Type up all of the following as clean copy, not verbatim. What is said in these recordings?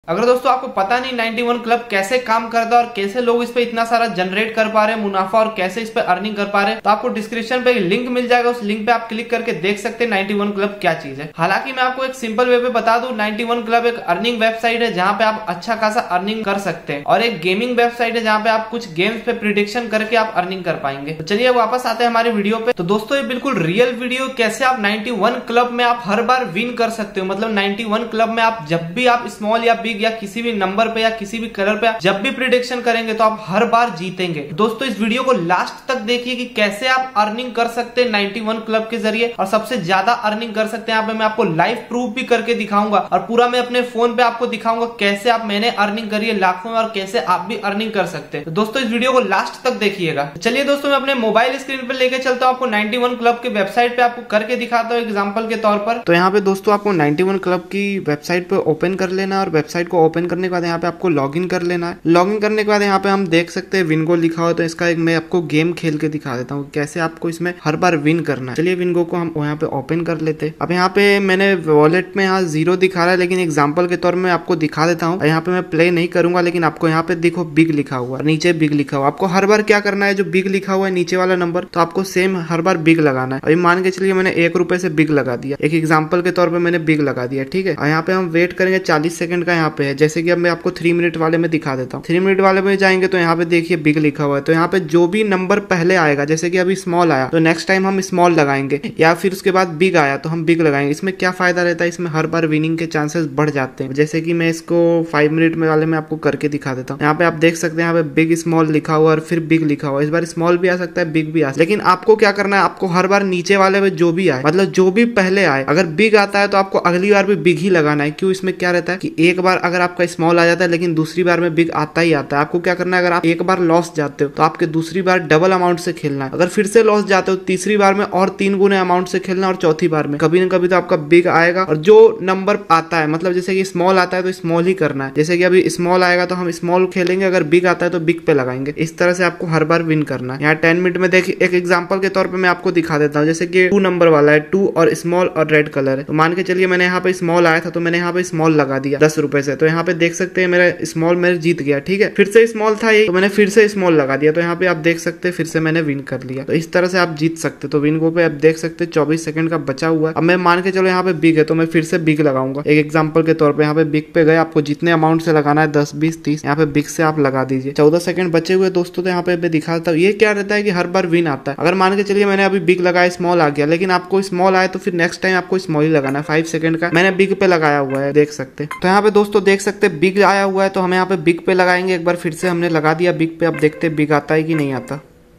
अगर दोस्तों आपको पता नहीं 91 क्लब कैसे काम करता है और कैसे लोग इस पे इतना सारा जनरेट कर पा रहे हैं मुनाफा और कैसे इस पे अर्निंग कर पा रहे हैं, तो आपको डिस्क्रिप्शन पे लिंक मिल जाएगा। उस लिंक पे आप क्लिक करके देख सकते हैं 91 क्लब क्या चीज है। हालांकि मैं आपको एक सिंपल वे पे बता दूं, 91 क्लब एक अर्निंग वेबसाइट है जहां पे आप अच्छा खासा अर्निंग कर सकते हैं और एक गेमिंग वेबसाइट है जहां पे आप कुछ गेम्स पे प्रिडिक्शन करके आप अर्निंग कर पाएंगे। तो चलिए वापस आते हैं हमारे वीडियो पे। तो दोस्तों ये बिल्कुल रियल वीडियो, कैसे आप 91 क्लब में आप हर बार विन कर सकते हो। मतलब 91 क्लब में आप जब भी आप स्मॉल या बिग या किसी भी नंबर पे या किसी भी कलर पे जब भी प्रिडिक्शन करेंगे तो आप हर बार जीतेंगे। दोस्तों इस वीडियो को लास्ट तक देखिए कि कैसे आप अर्निंग कर सकते हैं 91 क्लब के जरिए और सबसे ज्यादा अर्निंग कर सकते हैं। यहाँ पे मैं आपको लाइव प्रूफ भी करके दिखाऊंगा और पूरा मैं अपने फोन पे आपको दिखाऊंगा कैसे आप मैंने अर्निंग करी है लाखों में और कैसे आप भी अर्निंग कर सकते हैं। तो दोस्तों इस वीडियो को लास्ट तक देखिएगा। चलिए दोस्तों मैं अपने मोबाइल स्क्रीन पर लेके चलता हूँ, आपको 91 क्लब की वेबसाइट पे आपको करके दिखाता हूँ एग्जाम्पल के तौर पर। तो यहाँ पे दोस्तों आपको 91 क्लब की वेबसाइट पे ओपन कर लेना है और वेबसाइट को ओपन करने के बाद यहाँ पे आपको लॉगिन कर लेना है। लॉगिन करने के बाद यहाँ पे हम देख सकते हैं विनगो लिखा हो, तो इसका एक मैं आपको गेम खेल के दिखा देता हूँ कैसे आपको इसमें हर बार विन करना है। चलिए विनगो को हम यहाँ पे ओपन कर लेते हैं। अब यहाँ पे मैंने वॉलेट में यहाँ 0 दिखा रहा है, लेकिन एग्जांपल के तौर में आपको दिखा देता हूँ। यहाँ पे मैं प्ले नहीं करूंगा, लेकिन आपको यहाँ पे देखो बिग लिखा हुआ, नीचे बिग लिखा हुआ। आपको हर बार क्या करना है, जो बिग लिखा हुआ है नीचे वाला नंबर, तो आपको सेम हर बार बिग लगाना है। अभी मान के चलिए मैंने 1 रुपए से बिग लगा दिया, एक एग्जाम्पल के तौर पर मैंने बिग लगा दिया, ठीक है। यहाँ पे हम वेट करेंगे 40 सेकंड का यहाँ पे है, जैसे कि अब मैं आपको 3 मिनट वाले में दिखा देता हूँ। 3 मिनट वाले में जाएंगे तो यहाँ पे देखिए बिग लिखा हुआ है, तो यहाँ पे जो भी नंबर पहले आएगा, जैसे कि अभी स्मॉल आया तो नेक्स्ट टाइम हम स्मॉल लगाएंगे, या फिर उसके बाद बिग आया तो हम बिग लगाएंगे। इसमें क्या फायदा रहता है, इसमें हर बार विनिंग के चांसेस बढ़ जाते हैं। जैसे कि मैं इसको 5 मिनट में वाले में आपको करके दिखा देता हूँ। यहाँ पे आप देख सकते हैं यहाँ पे बिग स्मॉल लिखा हुआ और फिर बिग लिखा हुआ। इस बार स्मॉल भी आ सकता है, बिग भी आ सकता है, लेकिन आपको क्या करना है, आपको हर बार नीचे वाले में जो भी आए, मतलब जो भी पहले आए, अगर बिग आता है तो आपको अगली बार भी बिग ही लगाना है। क्यों, इसमें क्या रहता है कि एक बार अगर आपका स्मॉल आ जाता है लेकिन दूसरी बार में बिग आता ही आता है। आपको क्या करना है, अगर आप एक बार लॉस जाते हो तो आपके दूसरी बार डबल अमाउंट से खेलना है। अगर फिर से लॉस जाते हो तीसरी बार में और 3 गुने अमाउंट से खेलना, और चौथी बार में कभी न कभी तो आपका बिग आएगा। और जो नंबर आता है, मतलब जैसे कि स्मॉल आता है तो स्मॉल ही करना है। जैसे कि अभी स्मॉल आएगा तो हम स्मॉल खेलेंगे, अगर बिग आता है तो बिग पे लगाएंगे। इस तरह से आपको हर बार विन करना है। यहाँ 10 मिनट में देखिए एक एग्जाम्पल के तौर पर मैं आपको दिखा देता हूँ। जैसे कि 2 नंबर वाला है, 2 और स्मॉल और रेड कलर है, तो मान के चलिए मैंने यहाँ पे स्मॉल आया था तो मैंने यहाँ पे स्मॉल लगा दिया 10 रुपए से, तो यहाँ पे देख सकते हैं मेरा स्मॉल मेरे जीत गया, ठीक है। फिर से स्मॉल था ये, तो मैंने फिर से स्मॉल लगा दिया, तो यहाँ पे आप देख सकते हैं फिर से मैंने विन कर लिया। तो इस तरह से आप जीत सकते। तो विन गो पे आप देख सकते हैं 24 सेकंड का बचा हुआ है। अब मैं मान के चलो यहाँ पे बिग है तो मैं फिर से बिग लगाऊंगा एक एग्जांपल के तौर पे। यहाँ पे बिग पे गए, आपको जितने अमाउंट से लगाना है 10, 20, 30, यहाँ पे बिग से आप लगा दीजिए। 14 सेकंड बचे हुए दोस्तों, तो यहाँ पे दिखाता हूँ ये क्या रहता है कि हर बार विन आता है। अगर मान के चलिए मैंने अभी बिग लगाया, स्मॉल आ गया, लेकिन आपको स्मॉल आया तो फिर नेक्स्ट टाइम आपको स्मॉल ही लगाना है। 5 सेकंड का मैंने बिग पे लगाया हुआ है, देख सकते। तो यहाँ पे दोस्तों देख सकते बिग आया हुआ है, तो हम यहाँ पे बिग पे लगाएंगे। एक बार फिर से हमने लगा दिया बिग पे, अब देखते बिग आता है कि नहीं आता।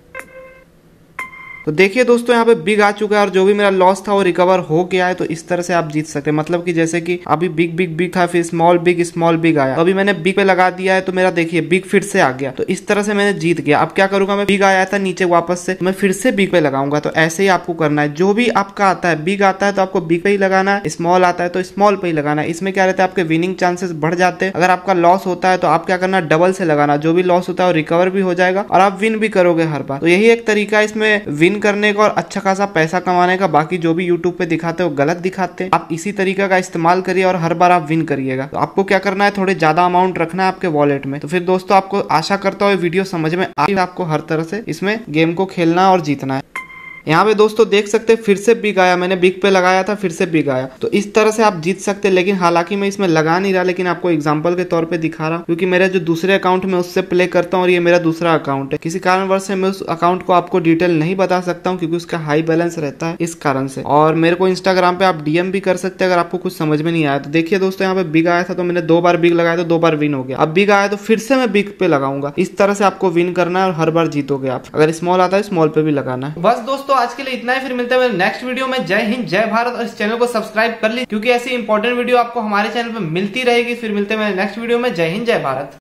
तो देखिए दोस्तों यहाँ पे बिग आ चुका है और जो भी मेरा लॉस था वो रिकवर हो गया है। तो इस तरह से आप जीत सकते हैं। मतलब कि जैसे कि अभी बिग बिग बिग था, फिर स्मॉल बिग आया, तो अभी मैंने बिग पे लगा दिया है तो मेरा देखिए बिग फिर से आ गया। तो इस तरह से मैंने जीत गया। अब क्या करूंगा, मैं बिग आया था नीचे वापस से, मैं फिर से बिग पे लगाऊंगा। तो ऐसे ही आपको करना है। जो भी आपका आता है, बिग आता है तो आपको बिग पे ही लगाना है, स्मॉल आता है तो स्मॉल पे ही लगाना है। इसमें क्या रहता है, आपके विनिंग चांसेस बढ़ जाते हैं। अगर आपका लॉस होता है तो आप क्या करना, डबल से लगाना। जो भी लॉस होता है वो रिकवर भी हो जाएगा और आप विन भी करोगे हर बार। तो यही एक तरीका है इसमें विन करने का और अच्छा खासा पैसा कमाने का। बाकी जो भी यूट्यूब पे दिखाते हैं वो गलत दिखाते हैं। आप इसी तरीका का इस्तेमाल करिए और हर बार आप विन करिएगा। तो आपको क्या करना है, थोड़े ज्यादा अमाउंट रखना है आपके वॉलेट में। तो फिर दोस्तों आपको आशा करता हूँ वीडियो समझ में आई, आपको हर तरह से इसमें गेम को खेलना और जीतना है। यहाँ पे दोस्तों देख सकते हैं फिर से बिग आया, मैंने बिग पे लगाया था, फिर से बिग आया। तो इस तरह से आप जीत सकते हैं। लेकिन हालांकि मैं इसमें लगा नहीं रहा, लेकिन आपको एग्जांपल के तौर पे दिखा रहा हूँ, क्योंकि मेरा जो दूसरे अकाउंट में उससे प्ले करता हूँ और ये मेरा दूसरा अकाउंट है। किसी कारणवश से मैं उस अकाउंट को आपको डिटेल नहीं बता सकता हूँ, क्योंकि उसका हाई बैलेंस रहता है, इस कारण से। और मेरे को इंस्टाग्राम पे आप डीएम भी कर सकते हैं अगर आपको कुछ समझ में नहीं आया। तो देखिए दोस्तों यहाँ पे बिग आया था तो मैंने 2 बार बिग लगाया तो 2 बार विन हो गया। अब बिग आया तो फिर से मैं बिग पे लगाऊंगा। इस तरह से आपको विन करना है और हर बार जीतोगे आप। अगर स्मॉल आता है स्मॉल पे भी लगाना है। बस दोस्तों आज के लिए इतना ही, मिलते हैं नेक्स्ट वीडियो में। जय हिंद, जय भारत। और इस चैनल को सब्सक्राइब कर ली, क्योंकि ऐसी इंपॉर्टेंट वीडियो आपको हमारे चैनल पे मिलती रहेगी। फिर मिलते हैं नेक्स्ट वीडियो में। जय हिंद, जय भारत।